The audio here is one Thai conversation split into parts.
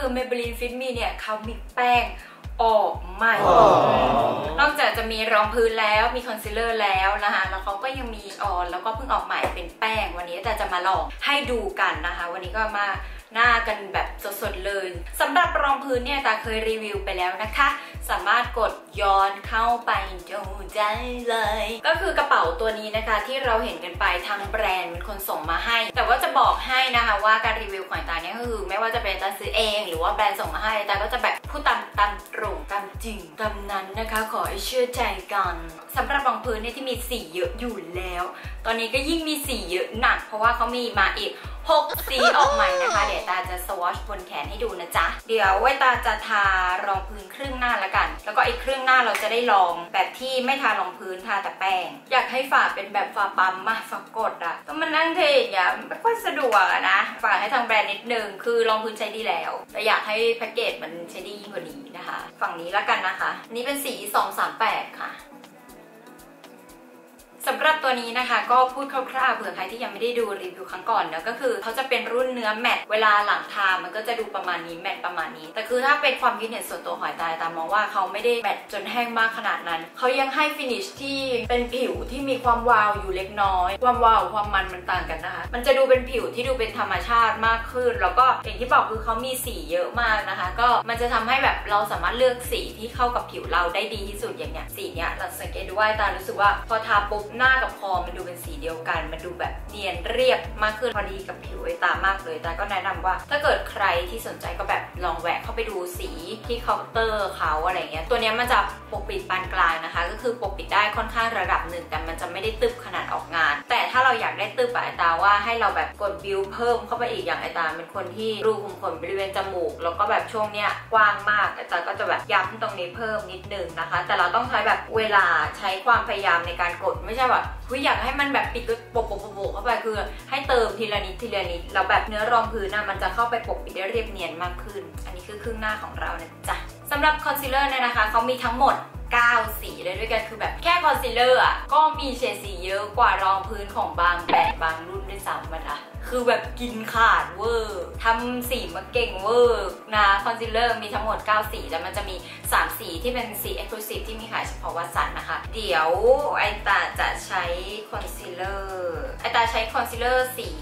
Maybelline Fit Me เนี่ยเขามีแป้งออกใหม่นอกจากจะมีรองพื้นแล้วมีคอนซีลเลอร์แล้วนะคะแล้วเขาก็ยังมีแล้วก็เพิ่งออกใหม่เป็นแป้งวันนี้แต่จะมาลองให้ดูกันนะคะวันนี้ก็มาหน้ากันแบบสดๆเลยสำหรับรองพื้นเนี่ยตาเคยรีวิวไปแล้วนะคะสามารถกดย้อนเข้าไปดูได้เลยก็คือกระเป๋าตัวนี้นะคะที่เราเห็นกันไปทางแบรนด์เป็นคนส่งมาให้แต่ว่าจะบอกให้นะคะว่าการรีวิวของตาเนี่ยก็คือไม่ว่าจะเป็นตาซื้อเองหรือว่าแบรนด์ส่งมาให้ตาก็จะแบบพูดตามตรงตามจริงตามนั้นนะคะขอให้เชื่อใจกันสำหรับรองพื้นเนี่ยที่มีสีเยอะอยู่แล้วตอนนี้ก็ยิ่งมีสีเยอะหนักเพราะว่าเขามีมาอีก6 สีออกใหม่นะคะเดี๋ยวตาจะสวอชบนแขนให้ดูนะจ๊ะเดี๋ยวไว้ตาจะทารองพื้นครึ่งหน้าละกันแล้วก็อีกครึ่งหน้าเราจะได้ลองแบบที่ไม่ทารองพื้นทาแต่แป้งอยากให้ฝาเป็นแบบฝาปั๊มมาฝากดอะต้องมานั่งเทอย่างเงี้ยไม่ค่อยสะดวกอะนะฝากให้ทางแบรนด์นิดนึงคือรองพื้นใช้ดีแล้วแต่อยากให้แพ็กเกจมันใช้ดียิ่งกว่านี้นะคะฝั่งนี้ละกันนะคะนี่เป็นสี238ค่ะสำหรับตัวนี้นะคะก็พูดคร่าวๆเผื่อใครที่ยังไม่ได้ดูรีวิวครั้งก่อนเนาะก็คือเขาจะเป็นรุ่นเนื้อแมตต์เวลาหลังทามันก็จะดูประมาณนี้แมตต์ประมาณนี้แต่คือถ้าเป็นความคิดเห็นส่วนตัวหอยตามมองว่าเขาไม่ได้แมตต์จนแห้งมากขนาดนั้นเขายังให้ฟินิชที่เป็นผิวที่มีความวาวอยู่เล็กน้อยความวาวความมันต่างกันนะคะมันจะดูเป็นผิวที่ดูเป็นธรรมชาติมากขึ้นแล้วก็อย่างที่บอกคือเขามีสีเยอะมากนะคะก็มันจะทำให้แบบเราสามารถเลือกสีที่เข้ากับผิวเราได้ดีที่สุดอย่างเนี้ยสีเนี้ยเราสังเกตดูว่าตารู้สึกว่าพอทาปุ๊บหน้ากับคอมันดูเป็นสีเดียวกันมันดูแบบเนียนเรียบมากขึ้นพอดีกับผิวตามากเลยตาก็แนะนำว่าถ้าเกิดใครที่สนใจก็แบบลองแวะเข้าไปดูสีที่เคาน์เตอร์เขาอะไรเงี้ยตัวนี้มันจะปกปิดปานกลางนะคะก็คือปกปิดได้ค่อนข้างระดับหนึ่งแต่มันจะไม่ได้ตึบขนาดออกงานแต่ถ้าเราอยากได้ตึบตาว่าให้เราแบบกดบิวเพิ่มเข้าไปอีกอย่างตาเป็นคนที่รูขุมขนบริเวณจมูกแล้วก็แบบช่วงเนี้ยกว้างมากตาก็จะแบบย้ำตรงนี้เพิ่มนิดนึงนะคะแต่เราต้องใช้แบบเวลาใช้ความพยายามในการกดไม่ใช่แบบอยากให้มันแบบปิดโปะเข้าไปคือให้เติมทีละนิดแล้วแบบเนื้อรองพื้นมันจะเข้าไปปกปิดได้เรียบเนียนมากขึ้นอันนี้คือครึ่งหน้าของเรานะจ๊ะสำหรับคอนซีลเลอร์เนี่ยนะคะเขามีทั้งหมด9 สีเลยด้วยกันคือแบบแค่คอนซีลเลอร์ก็มีเฉดสีเยอะกว่ารองพื้นของบางแบรนด์บางรุ่นด้วยซ้ำนะคะคือแบบกินขาดเวอร์ทำสีมาเก่งเวอร์นะคอนซีลเลอร์มีทั้งหมด9 สีแล้วมันจะมี3 สีที่เป็นสี Exclusive ที่มีขายเฉพาะวัดสันนะคะเดี๋ยวตาจะใช้คอนซีลเลอร์ตาใช้คอนซีลเลอร์สี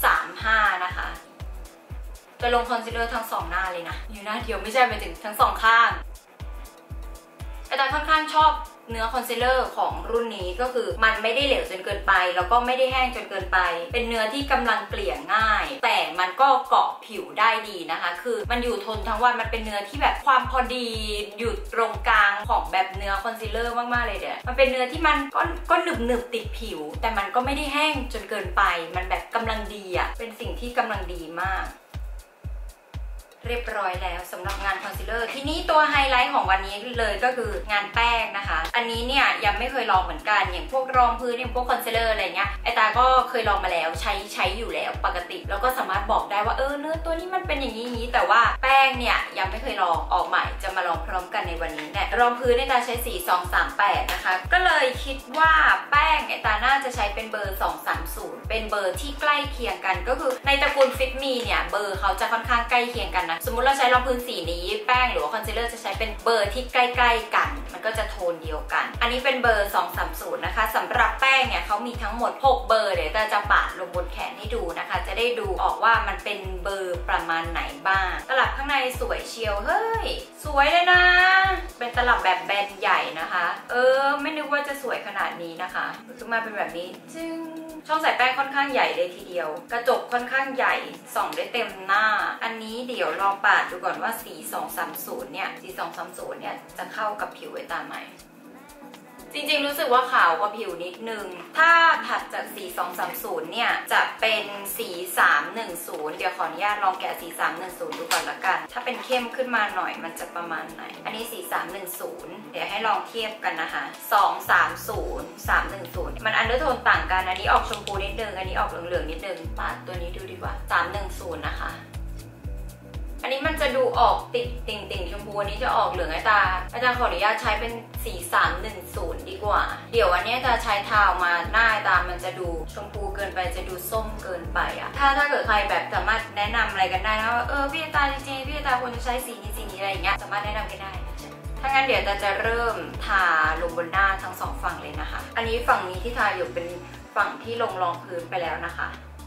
35นะคะจะลงคอนซีลเลอร์ทั้ง2 หน้าเลยนะอยู่หน้าเดียวไม่ใช่ไปถึงทั้ง2 ข้างตาค่อนข้างชอบเนื้อคอนซีลเลอร์ของรุ่นนี้ก็คือมันไม่ได้เหลวจนเกินไปแล้วก็ไม่ได้แห้งจนเกินไปเป็นเนื้อที่กำลังเกลี่ยง่ายแต่มันก็เกาะผิวได้ดีนะคะคือมันอยู่ทนทั้งวันมันเป็นเนื้อที่แบบความพอดีอยู่ตรงกลางของแบบเนื้อคอนซีลเลอร์มากๆเลยเนี่ยมันเป็นเนื้อที่มันก็หนึบติดผิวแต่มันก็ไม่ได้แห้งจนเกินไปมันแบบกำลังดีเป็นสิ่งที่กำลังดีมากเรียบร้อยแล้วสำหรับงานคอนซีลเลอร์ทีนี้ตัวไฮไลท์ของวันนี้เลยก็คืองานแป้งนะคะอันนี้เนี่ยยังไม่เคยลองเหมือนกันอย่างพวกรองพื้นอย่างพวกคอนซีลเลอร์อะไรเงี้ยตาก็เคยลองมาแล้วใช้อยู่แล้วปกติแล้วก็สามารถบอกได้ว่าเนื้อตัวนี้มันเป็นอย่างนี้แต่ว่าแป้งเนี่ยยังไม่เคยลองออกใหม่จะมาลองพร้อมกันในวันนี้เนี่ยรองพื้นตาใช้สี238นะคะก็เลยคิดว่าแป้งตาน่าจะใช้เป็นเบอร์230เป็นเบอร์ที่ใกล้เคียงกันก็คือในตระกูลฟิตมีเนี่ยเบอร์เขาจะค่อนข้างใกล้เคียงกันสมมุติเราใช้รองพื้นสีนี้แป้งหรือว่าคอนซีลเลอร์จะใช้เป็นเบอร์ที่ใกล้ๆกันมันก็จะโทนเดียวกันอันนี้เป็นเบอร์230นะคะสำหรับแป้งเนี่ยเขามีทั้งหมด6 เบอร์เดี๋ยวจะปาดลงบนแขนให้ดูนะคะจะได้ดูออกว่ามันเป็นเบอร์ประมาณไหนบ้างตลับข้างในสวยเชียวเฮ้ยสวยเลยนะเป็นตลับแบบแบนใหญ่นะคะไม่นึกว่าจะสวยขนาดนี้นะคะขึ้นมาเป็นแบบนี้จึงช่องใส่แป้งค่อนข้างใหญ่เลยทีเดียวกระจกค่อนข้างใหญ่ส่องได้เต็มหน้าอันนี้เดี๋ยวลองปาดดูก่อนว่าสี230เนี่ยสี230เนี่ยจะเข้ากับผิวตาไหมจริงๆรู้สึกว่าขาวกว่าผิวนิดนึงถ้าถัดจากสี230เนี่ยจะเป็นสี310เดี๋ยวขออนุญาตลองแกะสี310ดูก่อนละกันถ้าเป็นเข้มขึ้นมาหน่อยมันจะประมาณไหนอันนี้สี310เดี๋ยวให้ลองเทียบกันนะคะ230 310มันอันเดอร์โทนต่างกันอันนี้ออกชมพูนิดนึงอันนี้ออกเหลืองๆนิดนึงปาดตัวนี้ดูดีกว่า310นะคะอันนี้มันจะดูออกติดติ่งชมพูอันนี้จะออกเหลืองไอตาขออนุญาตใช้เป็นสี310ดีกว่าเดี๋ยววันนี้จะใช้ทาออกมาหน้าไอตามันจะดูชมพูเกินไปจะดูส้มเกินไปอะถ้าเกิดใครแบบสามารถแนะนำอะไรกันได้นะว่าพี่ไอตาจริงๆพี่ไอตาควรจะใช้สีนี้อะไรอย่างเงี้ยสามารถแนะนำกันได้ถ้างั้นเดี๋ยวจะเริ่มทาลงบนหน้าทั้ง2ฝั่งเลยนะคะอันนี้ฝั่งนี้ที่ทาอยู่เป็นฝั่งที่ลงรองพื้นไปแล้วนะคะ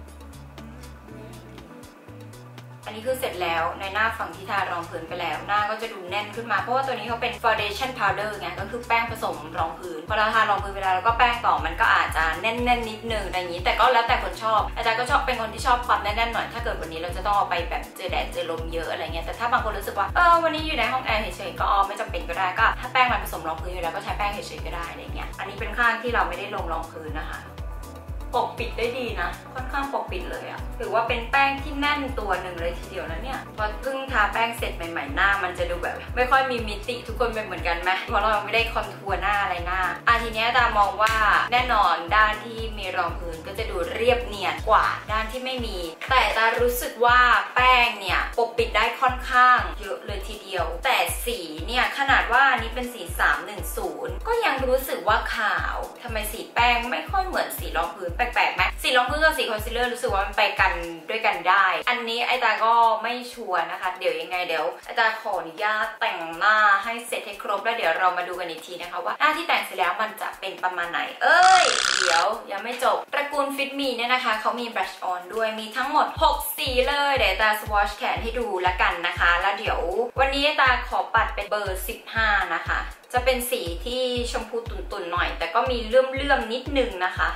อันนี้คือเสร็จแล้วในหน้าฝั่งที่ทารองพื้นไปแล้วหน้าก็จะดูแน่นขึ้นมาเพราะว่าตัวนี้เขาเป็น foundation powder ไงก็คือแป้งผสมรองพื้นพอเราทารองพื้นไปแล้วก็แป้งต่อมันก็อาจจะแน่นนิดนึงอะไรอย่างนี้แต่ก็แล้วแต่คนชอบอาจารย์ก็ชอบเป็นคนที่ชอบความแน่นๆหน่อยถ้าเกิดวันนี้เราจะต้องเอาไปแบบเจอแดดเจอลมเยอะอะไรเงี้ยแต่ถ้าบางคนรู้สึกว่าวันนี้อยู่ในห้องแอร์เฉยๆก็ไม่จำเป็นก็ได้ก็ถ้าแป้งมันผสมรองพื้นอยู่แล้วก็ใช้แป้งเฉยๆก็ได้อะไรเงี้ยอันนี้เป็นข้างที่เราไม่ได้ลงรองพื้นนะคะปกปิดได้ดีนะค่อนข้างปกปิดเลยอะถือว่าเป็นแป้งที่แน่นตัวหนึ่งเลยทีเดียวนะเนี่ยพอเพิ่งทาแป้งเสร็จใหม่ๆหน้ามันจะดูแบบไม่ค่อยมีมิติทุกคนเป็นเหมือนกันไหมเพราะเราไม่ได้คอนทัวร์หน้าอะไรหน้าทีนี้ตามองว่าแน่นอนด้านที่มีรองพื้นก็จะดูเรียบเนียนกว่าด้านที่ไม่มีแต่ตารู้สึกว่าแป้งเนี่ยปกปิดได้ค่อนข้างเยอะเลยทีเดียวแต่สีเนี่ยขนาดว่าอันนี้เป็นสี310ก็ยังรู้สึกว่าขาวทำไมสีแป้งไม่ค่อยเหมือนสีรองพื้นแปลกๆไหมสีรองพื้นกับสีคอนซีลเลอร์รู้สึกว่ามันไปกันด้วยกันได้อันนี้ไอตาก็ไม่ชัวร์นะคะเดี๋ยวยังไงเดี๋ยวไอตาขออนุญาตแต่งหน้าให้เสร็จให้ครบแล้วเดี๋ยวเรามาดูกันอีกทีนะคะว่าหน้าที่แต่งเสร็จแล้วมันจะเป็นประมาณไหนเดี๋ยวยังไม่จบตระกูล Fit Me เนี่ยนะคะเขามี brush on ด้วยมีทั้งหมด6สีเลยเดี๋ยวตาสวอชแขนให้ดูละกันนะคะแล้วเดี๋ยววันนี้ตาขอปัดเป็นเบอร์15นะคะจะเป็นสีที่ชมพูตุ่นๆหน่อยแต่ก็มีเลื่อมๆนิดนึงนะคะ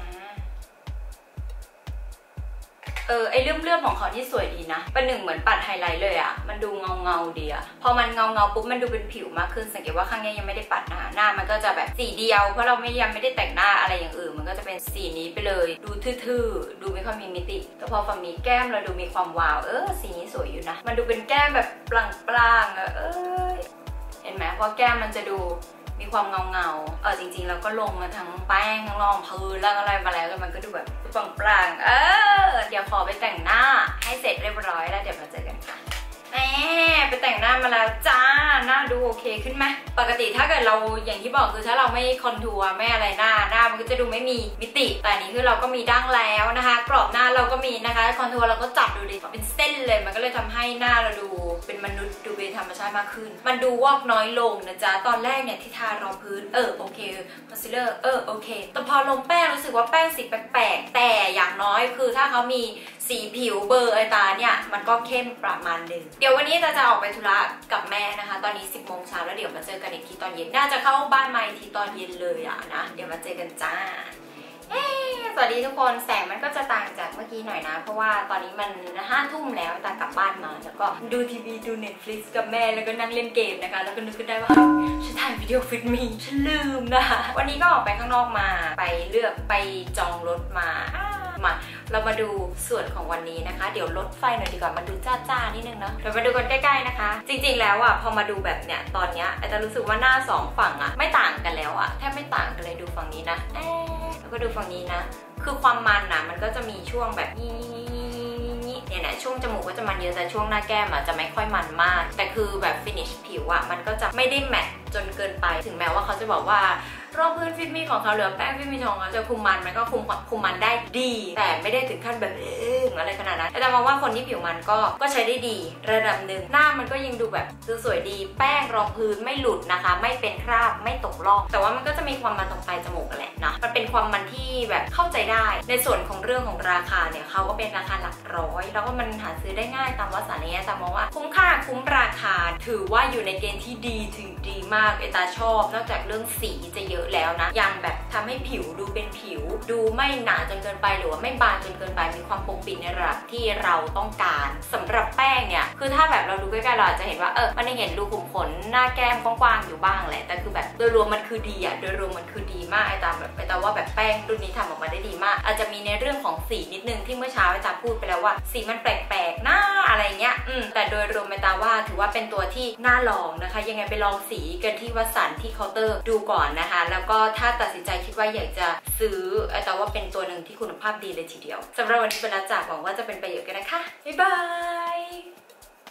ไอเลื่อมๆของเขาที่สวยดีนะเป็นหนึ่งเหมือนปัดไฮไลท์เลยอะมันดูเงาดีอะพอมันเงาปุ๊บมันดูเป็นผิวมากขึ้นสังเกตว่าข้างนี้ยังไม่ได้ปัดหน้ามันก็จะแบบสีเดียวเพราะเรายังไม่ได้แต่งหน้าอะไรอย่างอื่นมันก็จะเป็นสีนี้ไปเลยดูทื่อๆดูไม่ค่อยมีมิติแต่พอฝั่งนี้แก้มเราดูมีความวาวสีนี้สวยอยู่นะมันดูเป็นแก้มแบบปลางเห็นไหมเพราะแก้มมันจะดูมีความเงาจริงๆเราก็ลงมาทั้งแป้งทั้งรองพื้นแล้วอะไรมาแล้วมันก็ดูแบบปลางเดี๋ยวขอไปแต่งหน้าให้เสร็จเรียบร้อยแล้วเดี๋ยวมาเจอกันค่ะแม่ไปแต่งหน้ามาแล้วจ้าหน้าดูโอเคขึ้นไหมปกติถ้าเกิดเราอย่างที่บอกคือถ้าเราไม่คอนทัวร์ไม่อะไรหน้ามันก็จะดูไม่มีมิติแต่นี้คือเราก็มีดั้งแล้วนะคะกรอบหน้าเราก็มีนะคะคอนทัวร์เราก็จับดูดิเป็นเส้นเลยมันก็เลยทำให้หน้าเราดูเป็นมนุษย์ดูเป็นธรรมชาติมากขึ้นมันดูวอกน้อยลงนะจ๊ะตอนแรกเนี่ยที่ทารองพื้นโอเคคอนซีลเลอร์โอเคแต่พอลงแป้งรู้สึกว่าแป้งสีแปลกๆแต่อย่างน้อยคือถ้าเขามีสีผิวเบอร์ไอตาเนี่ยมันก็เข้มประมาณนึงเดี๋ยววันนี้จะออกไปธุระกับแม่นะคะตอนนี้10 โมงเช้าแล้วเดี๋ยวมาเจอกันอีกทีตอนเย็นน่าจะเข้าบ้านมาอีกทีตอนเย็นเลยนะเดี๋ยวมาเจอกันจ้าสวัสดีทุกคนแสงมันก็จะต่างจากเมื่อกี้หน่อยนะเพราะว่าตอนนี้มัน5 ทุ่มแล้วตากลับบ้านมาแล้วก็ดูทีวีดู Netflix กับแม่แล้วก็นั่งเล่นเกมนะคะแล้วก็นึกขึ้นได้ว่าฉันถ่ายวิดีโอฟิตมีฉันลืมนะคะวันนี้ก็ออกไปข้างนอกมาไปจองรถมาเรามาดูส่วนของวันนี้นะคะเดี๋ยวลดไฟหน่อยดีกว่ามาดูจ้านิดนึงเนาะเรามาดูกันใกล้ๆนะคะจริงๆแล้วพอมาดูแบบเนี้ยตอนเนี้ยอาจจะรู้สึกว่าหน้า2 ฝั่งไม่ต่างกันแล้วแทบไม่ต่างกันเลยดูฝั่งนี้นะแล้วก็ดูฝั่งนี้นะคือความมันมันก็จะมีช่วงแบบเนี่ยนะช่วงจมูกก็จะมันเยอะแต่ช่วงหน้าแก้มจะไม่ค่อยมันมากแต่คือแบบฟินิชผิวมันก็จะไม่ได้แมทจนเกินไปถึงแม้ว่าเขาจะบอกว่ารองพื้นฟิตมีของเขาเหลือแป้งฟิตมีของเขาจะคุมมันก็คุมมันได้ดีแต่ไม่ได้ถึงขั้นแบบอะไรขนาดนั้นแต่มองว่าคนที่ผิวมันก็ใช้ได้ดีระดับหนึ่งหน้ามันก็ยังดูแบบสวยดีแป้งรองพื้นไม่หลุดนะคะไม่เป็นคราบไม่ตกล่องแต่ว่ามันก็จะมีความมันตรงปลายจมูกแหละนะมันเป็นความมันที่แบบเข้าใจได้ในส่วนของเรื่องของราคาเนี่ยเขาก็เป็นราคาหลักร้อยแล้วก็มันหาซื้อได้ง่ายตามวาสนาเนี่ยแต่มองว่าคุ้มค่าคุ้มราคาถือว่าอยู่ในเกณฑ์ที่ดีถึงดีมากตาชอบนอกจากเรื่องสีจะเยอะแล้วนะยังแบบทำให้ผิวดูเป็นผิวดูไม่หนาจนเกินไปหรือว่าไม่บางจนเกินไปมีความปกปิดในระดับที่เราต้องการสำหรับแป้งเนี่ยคือถ้าแบบเราดูใกล้ๆเราจะเห็นว่ามันยังเห็นรูขุมขนหน้าแก้มกว้างๆอยู่บ้างแหละแต่คือแบบโดยรวมมันคือดีโดยรวมมันคือดีมากแต่ว่าแบบแป้งรุ่นนี้ทำออกมาได้ดีมากอาจจะมีในเรื่องของสีนิดนึงที่เมื่อเช้าพูดไปแล้วว่าสีมันแปลกๆหน้าอะไรเงี้ยแต่โดยรวมว่าถือว่าเป็นตัวที่น่าลองนะคะยังไงไปลองสีกันที่วัสันที่เคาน์เตอร์ดูก่อนนะคะแล้วก็ถ้าตัดสินใจคิดว่าอยากจะซื้อแต่ว่าเป็นตัวหนึ่งที่คุณภาพดีเลยทีเดียวสำหรับวันนี้เป็นละจากหวังว่าจะเป็นประโยชน์กันนะคะบ๊ายบาย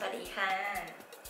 สวัสดีค่ะ